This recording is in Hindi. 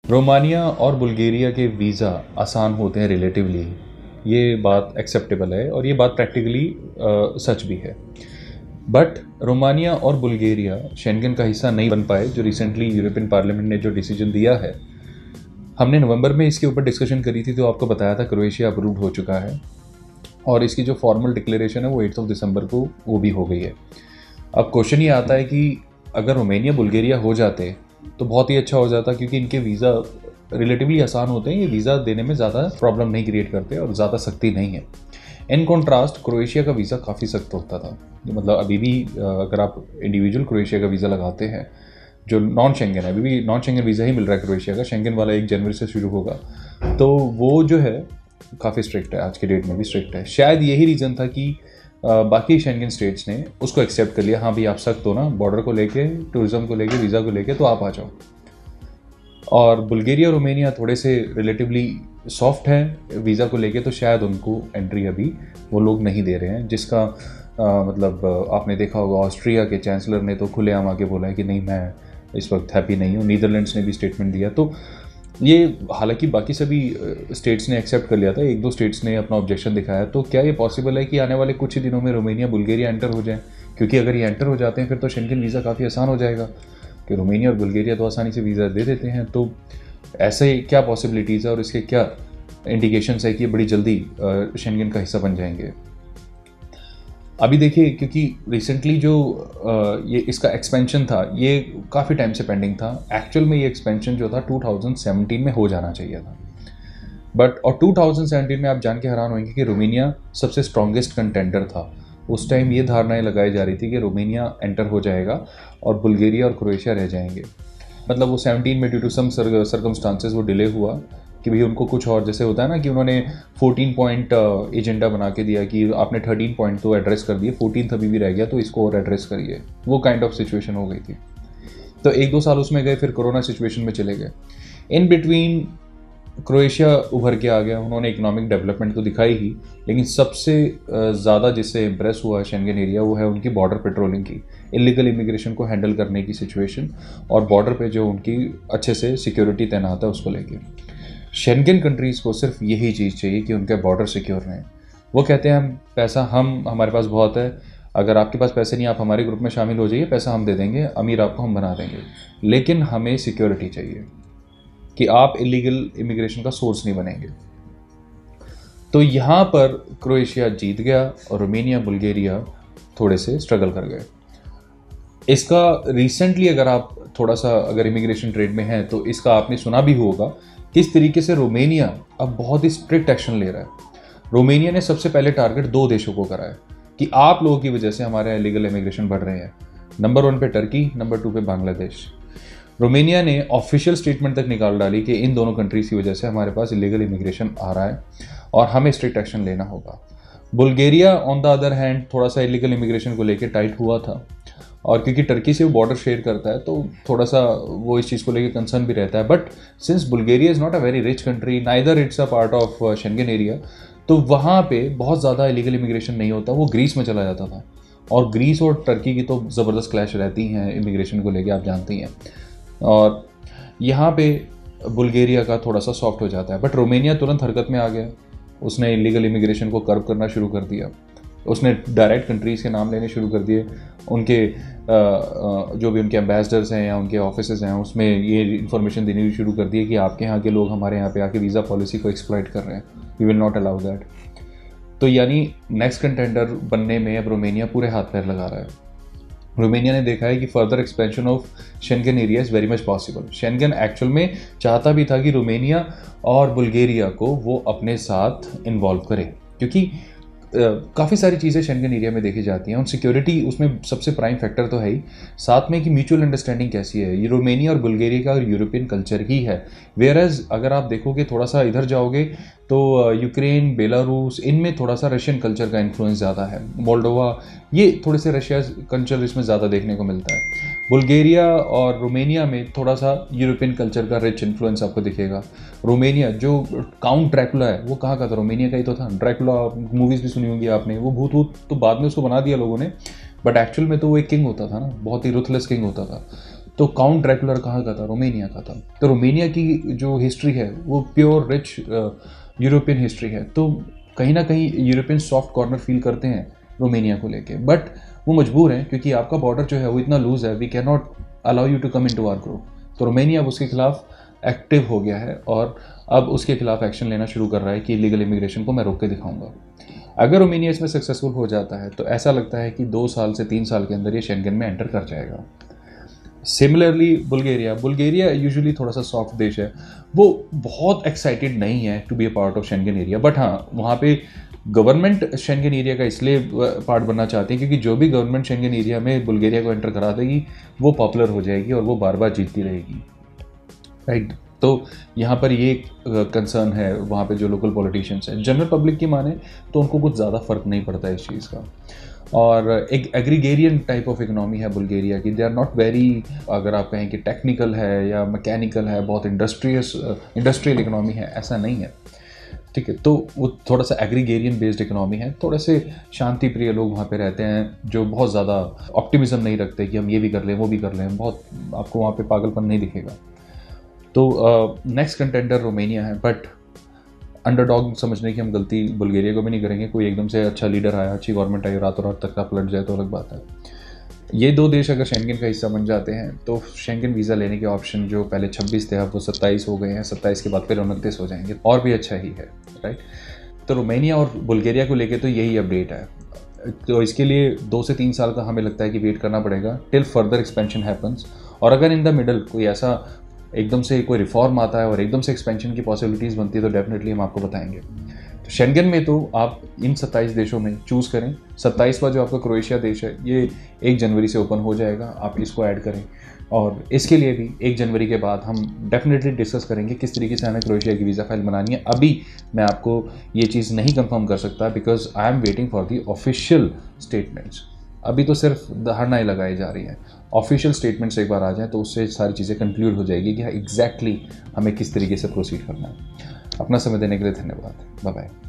रोमानिया और बुल्गारिया के वीज़ा आसान होते हैं रिलेटिवली, ये बात एक्सेप्टेबल है और ये बात प्रैक्टिकली सच भी है। बट रोमानिया और बुल्गारिया शेंगन का हिस्सा नहीं बन पाए, जो रिसेंटली यूरोपियन पार्लियामेंट ने जो डिसीजन दिया है। हमने नवंबर में इसके ऊपर डिस्कशन करी थी, तो आपको बताया था क्रोएशिया अप्रूव्ड हो चुका है और इसकी जो फॉर्मल डिक्लेरेशन है वो 8 दिसंबर को वो भी हो गई है। अब क्वेश्चन ये आता है कि अगर रोमानिया बुल्गारिया हो जाते तो बहुत ही अच्छा हो जाता, क्योंकि इनके वीज़ा रिलेटिवली आसान होते हैं, ये वीज़ा देने में ज़्यादा प्रॉब्लम नहीं क्रिएट करते और ज़्यादा सख्ती नहीं है। इन कॉन्ट्रास्ट क्रोएशिया का वीज़ा काफ़ी सख्त होता था। मतलब अभी भी अगर आप इंडिविजुअल क्रोएशिया का वीज़ा लगाते हैं जो नॉन शेंगन है, अभी भी नॉन शेंगन वीज़ा ही मिल रहा है क्रोएशिया का, शेंगन वाला 1 जनवरी से शुरू होगा, तो वो जो है काफ़ी स्ट्रिक्ट है, आज के डेट में भी स्ट्रिक्ट है। शायद यही रीज़न था कि बाकी शेंगन स्टेट्स ने उसको एक्सेप्ट कर लिया, हाँ भाई आप सख्त हो ना बॉर्डर को लेके, टूरिज्म को लेके, वीज़ा को लेके, तो आप आ जाओ। और बुल्गारिया रोमानिया थोड़े से रिलेटिवली सॉफ्ट है वीज़ा को लेके, तो शायद उनको एंट्री अभी वो लोग नहीं दे रहे हैं, जिसका मतलब आपने देखा होगा ऑस्ट्रिया के चांसलर ने तो खुलेआम आके बोला है कि नहीं मैं इस वक्त हैप्पी नहीं हूँ। नीदरलैंड्स ने भी स्टेटमेंट दिया। तो ये हालांकि बाकी सभी स्टेट्स ने एक्सेप्ट कर लिया था, 1-2 स्टेट्स ने अपना ऑब्जेक्शन दिखाया। तो क्या ये पॉसिबल है कि आने वाले कुछ ही दिनों में रोमानिया बुल्गारिया एंटर हो जाए? क्योंकि अगर ये एंटर हो जाते हैं फिर तो शेंगन वीज़ा काफ़ी आसान हो जाएगा, कि रोमानिया और बुल्गारिया तो आसानी से वीज़ा दे देते हैं। तो ऐसे क्या पॉसिबिलिटीज़ है और इसके क्या इंडिकेशंस है कि ये बड़ी जल्दी शेंगन का हिस्सा बन जाएंगे? अभी देखिए, क्योंकि रिसेंटली जो ये इसका एक्सपेंशन था ये काफ़ी टाइम से पेंडिंग था। एक्चुअल में ये एक्सपेंशन जो था 2017 में हो जाना चाहिए था, बट और 2017 में आप जान के हैरान होंगे कि रोमानिया सबसे स्ट्रॉन्गेस्ट कंटेंडर था। उस टाइम ये धारणाएं लगाई जा रही थी कि रोमानिया एंटर हो जाएगा और बुल्गारिया और क्रोएशिया रह जाएंगे। मतलब वो 17 में ड्यू टू सम सर्कमस्टांसेस वो डिले हुआ कि भाई उनको कुछ और, जैसे होता है ना कि उन्होंने 14 पॉइंट एजेंडा बना के दिया कि आपने 13 पॉइंट तो एड्रेस कर दिए, 14th अभी भी रह गया तो इसको और एड्रेस करिए। वो काइंड ऑफ सिचुएशन हो गई थी। तो 1-2 साल उसमें गए, फिर कोरोना सिचुएशन में चले गए। इन बिटवीन क्रोएशिया उभर के आ गया। उन्होंने इकोनॉमिक डेवलपमेंट तो दिखाई ही, लेकिन सबसे ज़्यादा जिससे इम्प्रेस हुआ शेंगन एरिया वो है उनकी बॉर्डर पेट्रोलिंग की, इलीगल इमिग्रेशन को हैंडल करने की सिचुएशन, और बॉर्डर पे जो उनकी अच्छे से सिक्योरिटी तैनात है उसको लेके। शेंगन कंट्रीज़ को सिर्फ यही चीज़ चाहिए कि उनके बॉर्डर सिक्योर रहें। वो कहते हैं हम पैसा हमारे पास बहुत है, अगर आपके पास पैसे नहीं आप हमारे ग्रुप में शामिल हो जाइए, पैसा हम दे देंगे, अमीर आपको हम बना देंगे, लेकिन हमें सिक्योरिटी चाहिए कि आप इलीगल इमिग्रेशन का सोर्स नहीं बनेंगे। तो यहाँ पर क्रोएशिया जीत गया और रोमानिया बुल्गारिया थोड़े से स्ट्रगल कर गए। इसका रिसेंटली अगर आप थोड़ा सा अगर इमिग्रेशन ट्रेड में हैं तो इसका आपने सुना भी होगा किस तरीके से रोमानिया अब बहुत ही स्ट्रिक्ट एक्शन ले रहा है। रोमानिया ने सबसे पहले टारगेट 2 देशों को करा है कि आप लोगों की वजह से हमारे इलीगल इमिग्रेशन बढ़ रहे हैं। नंबर 1 पे टर्की, नंबर 2 पे बांग्लादेश। रोमानिया ने ऑफिशियल स्टेटमेंट तक निकाल डाली कि इन दोनों कंट्रीज की वजह से हमारे पास इलीगल इमिग्रेशन आ रहा है और हमें स्ट्रिक्ट एक्शन लेना होगा। Bulgaria on the other hand थोड़ा सा इलीगल इमिग्रेशन को लेकर टाइट हुआ था, और क्योंकि टर्की से वो बॉर्डर शेयर करता है तो थोड़ा सा वो इस चीज़ को लेकर कंसर्न भी रहता है। But since Bulgaria is not a very rich country, neither it's a part of Schengen area, तो वहाँ पे बहुत ज़्यादा इलीगल इमिग्रेशन नहीं होता, वो ग्रीस में चला जाता था। और ग्रीस और टर्की की तो ज़बरदस्त क्लैश रहती हैं इमिग्रेशन को लेके, आप जानती हैं। और यहाँ पे बुल्गारिया का थोड़ा सा सॉफ्ट हो जाता है, बट रोमानिया तुरंत हरकत में आ गया। उसने इलीगल इमिग्रेशन को कर्व करना शुरू कर दिया। उसने डायरेक्ट कंट्रीज़ के नाम लेने शुरू कर दिए। उनके जो भी उनके एम्बेसडर्स हैं या उनके ऑफिसेज हैं उसमें ये इन्फॉर्मेशन देनी भी शुरू कर दी है कि आपके यहाँ के लोग हमारे यहाँ पे आके वीज़ा पॉलिसी को एक्सप्लॉइट कर रहे हैं, we will not allow that. तो यानी नेक्स्ट कंटेंडर बनने में अब रोमानिया पूरे हाथ पैर लगा रहा है। रोमानिया ने देखा है कि further expansion of Schengen area is very much possible. Schengen actual में चाहता भी था कि रोमानिया और बुल्गारिया को वो अपने साथ इन्वॉल्व करे, क्योंकि काफ़ी सारी चीज़ें शेंगन एरिया में देखी जाती हैं और सिक्योरिटी उसमें सबसे प्राइम फैक्टर तो है ही, साथ में कि म्यूचुअल अंडरस्टैंडिंग कैसी है। ये रोमानिया और बुल्गारिया का यूरोपियन कल्चर ही है। वेयरएज अगर आप देखोगे थोड़ा सा इधर जाओगे तो यूक्रेन, बेलारूस, इनमें थोड़ा सा रशियन कल्चर का इन्फ्लुएंस ज़्यादा है। मोल्डोवा, ये थोड़े से रशिया कल्चर इसमें ज़्यादा देखने को मिलता है। बुल्गारिया और रोमानिया में थोड़ा सा यूरोपियन कल्चर का रिच इन्फ्लुएंस आपको दिखेगा। रोमानिया जो काउंट ड्रैकुला है वो कहाँ का था? रोमानिया का ही तो था। ड्रैकुला मूवीज़ भी सुनी होंगी आपने। वो भूत तो बाद में उसको बना दिया लोगों ने, बट एक्चुअल में तो वो एक किंग होता था ना, बहुत ही रुथलेस किंग होता था। तो काउंट ड्रैकुलर कहाँ का था? रोमेनिया का था। तो रोमेनिया की जो हिस्ट्री है वो प्योर रिच यूरोपियन हिस्ट्री है। तो कहीं ना कहीं यूरोपियन सॉफ्ट कॉर्नर फील करते हैं रोमेनिया को लेके, बट वो मजबूर हैं क्योंकि आपका बॉर्डर जो है वो इतना लूज है, we can not allow you to come in to our group. तो रोमेनिया अब उसके खिलाफ एक्टिव हो गया है और अब उसके खिलाफ एक्शन लेना शुरू कर रहा है कि इलीगल इमिग्रेशन को मैं रोक के दिखाऊंगा। अगर रोमेनिया इसमें सक्सेसफुल हो जाता है तो ऐसा लगता है कि 2 साल से 3 साल के अंदर ये शेंगन में एंटर कर जाएगा। सिमिलरली बुल्गारिया यूजुअली थोड़ा सा सॉफ्ट देश है, वो बहुत एक्साइटेड नहीं है to be a part of Schengen area, but हाँ वहाँ पे गवर्नमेंट शेंगन एरिया का इसलिए पार्ट बनना चाहते हैं क्योंकि जो भी गवर्नमेंट शेंगन एरिया में बुल्गारिया को एंटर करा देगी वो पॉपुलर हो जाएगी और वो बार बार जीतती रहेगी, राइट। तो यहाँ पर ये कंसर्न है वहाँ पे जो लोकल पॉलिटिशियंस हैं। जनरल पब्लिक की माने तो उनको कुछ ज़्यादा फर्क नहीं पड़ता इस चीज़ का। और एक एग्रीगेरियन टाइप ऑफ इकोनॉमी है बुल्गारिया की। दे आर नॉट वेरी, अगर आप कहें कि टेक्निकल है या मैकेनिकल है, बहुत इंडस्ट्रियल इकोनॉमी है, ऐसा नहीं है, ठीक है। तो वो थोड़ा सा एग्रीगेरियन बेस्ड इकोनॉमी है। थोड़े से शांति प्रिय लोग वहाँ पे रहते हैं जो बहुत ज़्यादा ऑप्टिमिज्म नहीं रखते कि हम ये भी कर लें वो भी कर लें, बहुत आपको वहाँ पे पागलपन नहीं दिखेगा। तो नेक्स्ट कंटेंडर रोमेनिया है, बट अंडरडॉग समझने की हम गलती बुल्गारिया को भी नहीं करेंगे। कोई एकदम से अच्छा लीडर आया, अच्छी गवर्नमेंट आई, रातों रात तक का पलट जाए तो अलग बात है। ये 2 देश अगर शेंगन का हिस्सा बन जाते हैं तो शेंगन वीज़ा लेने के ऑप्शन जो पहले 26 थे अब वो 27 हो गए हैं, 27 के बाद फिर 29 हो जाएंगे, और भी अच्छा ही है, राइट। तो रोमेनिया और बुल्गारिया को लेके तो यही अपडेट है। तो इसके लिए 2 से 3 साल का हमें लगता है कि वेट करना पड़ेगा टिल फर्दर एक्सपेंशन हैपन्स। और अगर इन द मिडल कोई ऐसा एकदम से कोई रिफॉर्म आता है और एकदम से एक्सपेंशन की पॉसिबिलिटीज़ बनती है तो डेफिनेटली हम आपको बताएंगे। तो शेंगन में तो आप इन 27 देशों में चूज़ करें। 27वां जो आपका क्रोएशिया देश है ये 1 जनवरी से ओपन हो जाएगा, आप इसको ऐड करें। और इसके लिए भी 1 जनवरी के बाद हम डेफिनेटली डिस्कस करेंगे किस तरीके से हमें क्रोएशिया की वीज़ा फाइल बनानी है। अभी मैं आपको ये चीज़ नहीं कंफर्म कर सकता because I am waiting for the official statements. अभी तो सिर्फ धारणाएं लगाई जा रही हैं। ऑफिशियल स्टेटमेंट्स एक बार आ जाएं तो उससे सारी चीज़ें कंक्लूड हो जाएगी कि एग्जैक्टली हमें किस तरीके से प्रोसीड करना है। अपना समय देने के लिए धन्यवाद। Bye bye.